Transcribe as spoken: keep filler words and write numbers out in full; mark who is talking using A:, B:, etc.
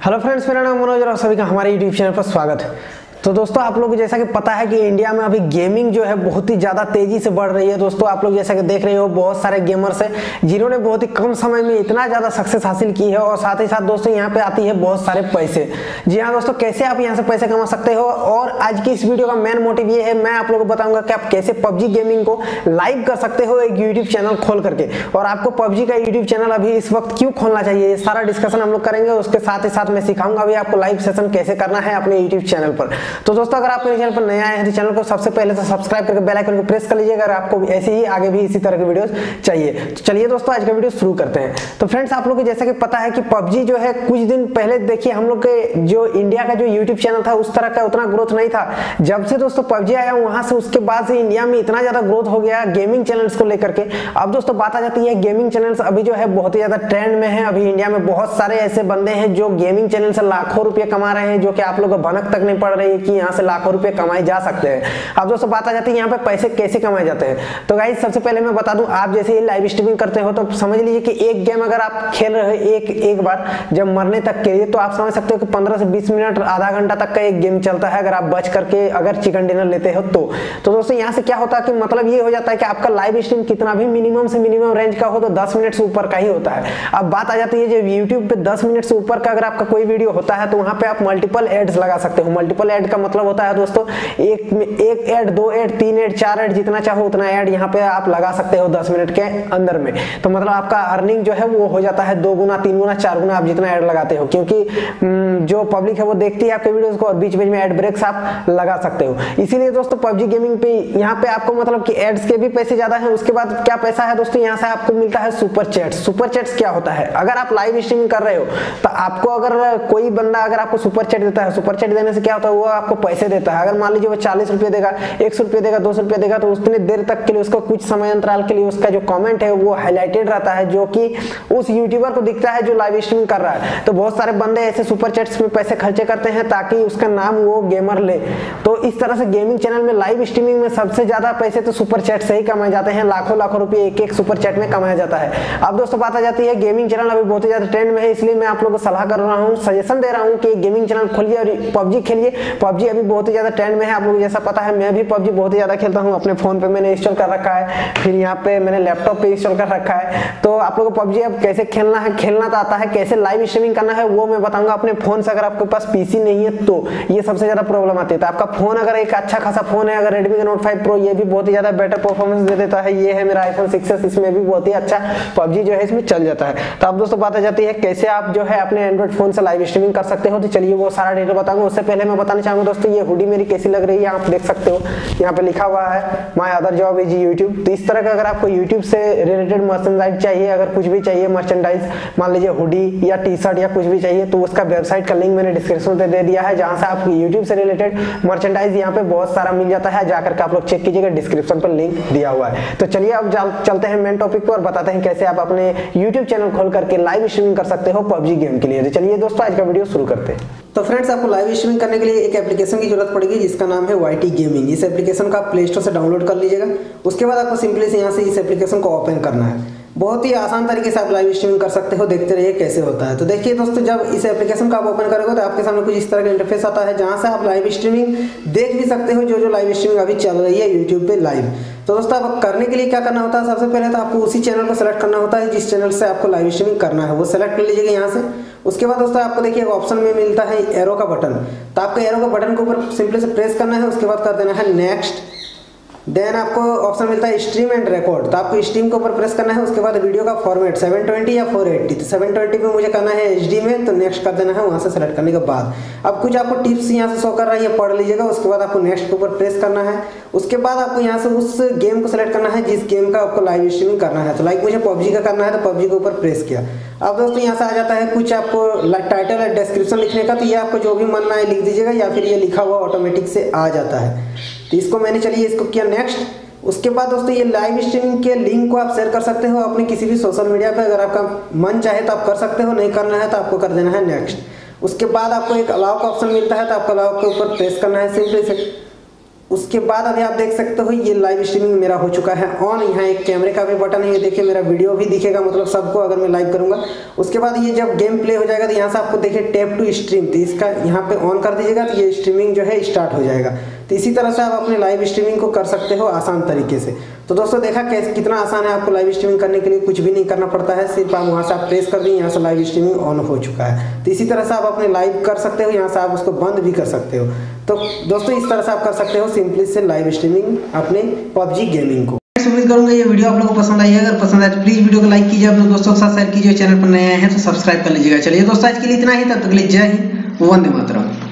A: Hello friends, मेरा नाम मनोज और आप सभी का हमारे यूट्यूब चैनल पर स्वागत है। तो दोस्तों, आप लोग को जैसा कि पता है कि इंडिया में अभी गेमिंग जो है बहुत ही ज़्यादा तेजी से बढ़ रही है। दोस्तों, आप लोग जैसा कि देख रहे हो, बहुत सारे गेमर्स हैं जिन्होंने बहुत ही कम समय में इतना ज़्यादा सक्सेस हासिल की है और साथ ही साथ दोस्तों यहाँ पे आती है बहुत सारे पैसे। जी हाँ दोस्तों, कैसे आप यहाँ से पैसे कमा सकते हो। और आज की इस वीडियो का मेन मोटिव ये है, मैं आप लोगों को बताऊंगा कि आप कैसे पबजी गेमिंग को लाइव कर सकते हो एक यूट्यूब चैनल खोल करके। और आपको पबजी का यूट्यूब चैनल अभी इस वक्त क्यों खोलना चाहिए, ये सारा डिस्कशन हम लोग करेंगे। उसके साथ ही साथ मैं सिखाऊंगा अभी आपको लाइव सेशन कैसे करना है अपने यूट्यूब चैनल पर। तो दोस्तों, अगर आप चैनल पर नए आए हैं तो चैनल को सबसे पहले तो सब्सक्राइब करके बेल आइकन को प्रेस कर लीजिएगा। अगर आपको ऐसे ही आगे भी इसी तरह के वीडियोस चाहिए तो चलिए दोस्तों, आज का वीडियो शुरू करते हैं। तो फ्रेंड्स, आप लोग को जैसा कि पता है कि पबजी जो है कुछ दिन पहले देखिए हम लोग के जो इंडिया का जो यूट्यूब चैनल था उस तरह का उतना ग्रोथ नहीं था। जब से दोस्तों पबजी आया वहां से उसके बाद से इंडिया में इतना ज्यादा ग्रोथ हो गया गेमिंग चैनल्स को लेकर के। अब दोस्तों बात आ जाती है गेमिंग चैनल्स अभी जो है बहुत ही ज्यादा ट्रेंड में है। अभी इंडिया में बहुत सारे ऐसे बंदे हैं जो गेमिंग चैनल से लाखों रुपए कमा रहे हैं, जो कि आप लोगों को भनक तक नहीं पड़ रही है कि यहाँ से लाखों रुपए कमाए जा सकते हैं। अब दोस्तों बात आ जाती है यहाँ पे पैसे कैसे कमाए जाते हैं। तो गाइस, सबसे पहले मैं बता दूं, आप जैसे ही लाइव स्ट्रीमिंग करते हो तो समझ लीजिए कि एक गेम अगर आप खेल रहे हो एक एक बार जब मरने तक के लिए, तो आप समझ सकते हो कि पंद्रह से बीस मिनट आधा घंटा तक का एक गेम चलता है अगर आप बच करके अगर चिकन डिनर लेते हो तो। तो दोस्तों यहाँ से क्या होता है कि मतलब ये हो जाता है कि आपका लाइव स्ट्रीम कितना भी मिनिमम से मिनिमम रेंज का हो तो दस मिनट से ऊपर का ही होता है। अब बात आ जाती है जब यूट्यूब पे दस मिनट से ऊपर का अगर आपका कोई वीडियो होता है तो वहां पे आप मल्टीपल एड्स लगा सकते हो। मल्टीपल एड का मतलब होता है दोस्तों एक एक एड, दो एड, तीन एड, चार एड, जितना चाहो उतना एड यहाँ पे आप लगा सकते हो दस मिनट के अंदर में। तो मतलब आपका अर्निंग जो है वो हो जाता है दो गुना, तीन गुना, चार गुना आप जितना एड लगाते हो, क्योंकि जो पब्लिक है वो देखती है आपके वीडियोस को और बीच बीच में एड ब्रेक्स आप लगा सकते हो। इसीलिए दोस्तों पबजी गेमिंग पे यहाँ पे आपको मतलब कि एड्स के भी पैसे ज्यादा है। उसके बाद क्या पैसा है दोस्तों, यहाँ से आपको मिलता है सुपर चैट। सुपर चैट्स क्या होता है, अगर आप लाइव स्ट्रीमिंग कर रहे हो तो आपको अगर कोई बंदा अगर आपको सुपर चैट देता है, सुपर चैट देने से क्या होता है, वो आपको पैसे देता है। अगर मान लीजिए वो चालीस रुपए देगा, एक सौ रुपए देगा, दो सौ रुपए देगा, तो उतने देर तक के लिए उसको कुछ समय अंतराल के लिए उसका जो कमेंट है वो हाईलाइटेड रहता है, जो कि उस यूट्यूबर को दिखता है जो लाइव स्ट्रीमिंग कर रहा है। तो बहुत सारे बंदे ऐसे सुपर चैट्स में पैसे खर्चे करते हैं ताकि उसका नाम वो गेमर ले। तो इस तरह से गेमिंग चैनल में लाइव स्ट्रीमिंग में सबसे ज्यादा पैसे तो सुपर चैट से ही कमाए जाते हैं। लाखों लाखों रुपए एक एक सुपर चैट में कमाया जाता है। अब दोस्तों बात आ जाती है गेमिंग चैनल अभी बहुत ही ज्यादा ट्रेंड में है, इसलिए मैं आप लोगों को सलाह कर रहा हूँ, सजेशन दे रहा हूँ कि गेमिंग चैनल खोलिए और पबजी खेलिए। पबजी अभी बहुत ही ज्यादा ट्रेंड में है, आप लोग जैसा पता है मैं भी पबजी बहुत ही ज्यादा खेलता हूँ। अपने फोन पे मैंने इंस्टॉल कर रखा है, फिर यहाँ पे मैंने लैपटॉप पे इंस्टॉल कर रखा है। तो आप लोगों को पबजी अब कैसे खेलना है, खेलना तो आता है, कैसे लाइव स्ट्रीमिंग करना है वो मैं बताऊंगा अपने फोन से। अगर आपके पास पीसी नहीं है तो ये सबसे ज्यादा प्रॉब्लम आती है। तो आपका फोन अगर एक अच्छा खासा फोन है, अगर रेडमी का नोट फाइव प्रो, ये भी बहुत ही ज्यादा बेटर परफॉर्मेंस दे देता है। ये है मेरा आईफोन सिक्स एस, इसमें भी बहुत ही अच्छा पबजी जो है इसमें चल जाता है। तो अब दोस्तों बात आ जाती है कैसे आप जो है अपने एंड्रॉइड फोन से लाइव स्ट्रीमिंग कर सकते हो। तो चलिए वो सारा डिटेल बताऊंगा। उससे पहले मैं बताना चाहूंगा दोस्तों, ये हुडी मेरी कैसी लग रही है आप देख सकते हो, यहाँ पे लिखा हुआ है my other job is YouTube. तो इस तरह का अगर आपको यूट्यूब से रिलेटेड मर्चेंडाइज चाहिए, अगर कुछ भी चाहिए मर्चेंडाइज, मान लीजिए हुडी या टी शर्ट या कुछ भी चाहिए, तो उसका वेबसाइट का लिंक मैंने डिस्क्रिप्शन में दे दिया है, जहां से आपको यूट्यूब से रिलेटेड मर्चेंडाइज यहाँ पे बहुत सारा मिल जाता है। जाकर के आप लोग चेक कीजिएगा, डिस्क्रिप्शन पर लिंक दिया हुआ है। तो चलिए अब चलते हैं मेन टॉपिक पर और बताते हैं कैसे आप अपने यूट्यूब चैनल खोल करके लाइव स्ट्रीमिंग कर सकते हो पबजी गेम के लिए। तो चलिए दोस्तों आज का वीडियो शुरू करते हैं। तो फ्रेंड्स, आपको लाइव स्ट्रीमिंग करने के लिए एक एप्लीकेशन की जरूरत पड़ेगी जिसका नाम है वाई टी गेमिंग। इस एप्लीकेशन का आप प्ले स्टोर से डाउनलोड कर लीजिएगा। उसके बाद आपको सिंपली से यहाँ से इस एप्लीकेशन को ओपन करना है। बहुत ही आसान तरीके से आप लाइव स्ट्रीमिंग कर सकते हो, देखते रहिए कैसे होता है। तो देखिए दोस्तों, जब इस एप्लीकेशन का आप ओपन करोगे तो आपके सामने कुछ इस तरह का इंटरफेस आता है, जहां से आप लाइव स्ट्रीमिंग देख भी सकते हो, जो जो लाइव स्ट्रीमिंग अभी चल रही है यूट्यूब पे लाइव। तो दोस्तों अब करने के लिए क्या करना होता है, सबसे पहले तो आपको उसी चैनल को सेलेक्ट करना होता है जिस चैनल से आपको लाइव स्ट्रीमिंग करना है, वो सेलेक्ट कर लीजिएगा यहाँ से। उसके बाद दोस्तों आपको देखिए ऑप्शन में मिलता है एरो का बटन। तो आपको एरो का बटन के ऊपर सिंपली से प्रेस करना है। उसके बाद कर देना है नेक्स्ट। देन आपको ऑप्शन मिलता है स्ट्रीम एंड रिकॉर्ड। तो आपको स्ट्रीम के ऊपर प्रेस करना है। उसके बाद वीडियो का फॉर्मेट सेवन ट्वेंटी या फोर एट्टी। तो सेवन ट्वेंटी पे मुझे करना है एचडी में, तो नेक्स्ट कर देना है। वहां से सेलेक्ट करने के बाद अब कुछ आपको टिप्स यहाँ से शो कर रहा है, ये पढ़ लीजिएगा। उसके बाद आपको नेक्स्ट के ऊपर प्रेस करना है। उसके बाद आपको यहाँ से उस गेम को सेलेक्ट करना है जिस गेम का आपको लाइव स्ट्रीमिंग करना है। तो लाइक मुझे पबजी का करना है, तो पबजी के ऊपर प्रेस किया। अब दोस्तों यहाँ से आ जाता है कुछ आपको टाइटल या डिस्क्रिप्शन लिखने का। तो ये आपको जो भी मन है लिख दीजिएगा, या फिर ये लिखा हुआ ऑटोमेटिक से आ जाता है। तो इसको मैंने चलिए इसको किया नेक्स्ट। उसके बाद दोस्तों ये लाइव स्ट्रीमिंग के लिंक को आप शेयर कर सकते हो अपने किसी भी सोशल मीडिया पे। अगर आपका मन चाहे तो आप कर सकते हो, नहीं करना है तो आपको कर देना है नेक्स्ट। उसके बाद आपको एक अलाउ का ऑप्शन मिलता है, तो आपको अलाउ के ऊपर प्रेस करना है सिंपली से। उसके बाद अभी आप देख सकते हो ये लाइव स्ट्रीमिंग मेरा हो चुका है ऑन। यहाँ एक कैमरे का भी बटन है, ये देखिए मेरा वीडियो भी दिखेगा मतलब सबको अगर मैं लाइव करूंगा। उसके बाद ये जब गेम प्ले हो जाएगा तो यहाँ से आपको देखिए टैप टू स्ट्रीम, तो इसका यहाँ पे ऑन कर दीजिएगा तो ये स्ट्रीमिंग जो है स्टार्ट हो जाएगा। तो इसी तरह से आप अपने लाइव स्ट्रीमिंग को कर सकते हो आसान तरीके से। तो दोस्तों देखा कैसे कितना आसान है, आपको लाइव स्ट्रीमिंग करने के लिए कुछ भी नहीं करना पड़ता है, सिर्फ आप वहाँ से आप प्रेस कर दिए, यहाँ से लाइव स्ट्रीमिंग ऑन हो चुका है। तो इसी तरह से आप अपने लाइव कर सकते हो, यहाँ से आप उसको बंद भी कर सकते हो। तो दोस्तों इस तरह से आप कर सकते हो सिंपली से लाइव स्ट्रीमिंग अपने पबजी गेमिंग को। उम्मीद करूंगा ये वीडियो आप लोगों को पसंद आई है। अगर पसंद आए तो प्लीज वीडियो को लाइक कीजिए, अपने दोस्तों के साथ शेयर कीजिए, चैनल पर नए आए हैं तो सब्सक्राइब कर लीजिएगा। चलिए दोस्तों आज के लिए इतना ही, तब तक के लिए जय हिंद, वंदे मातरम।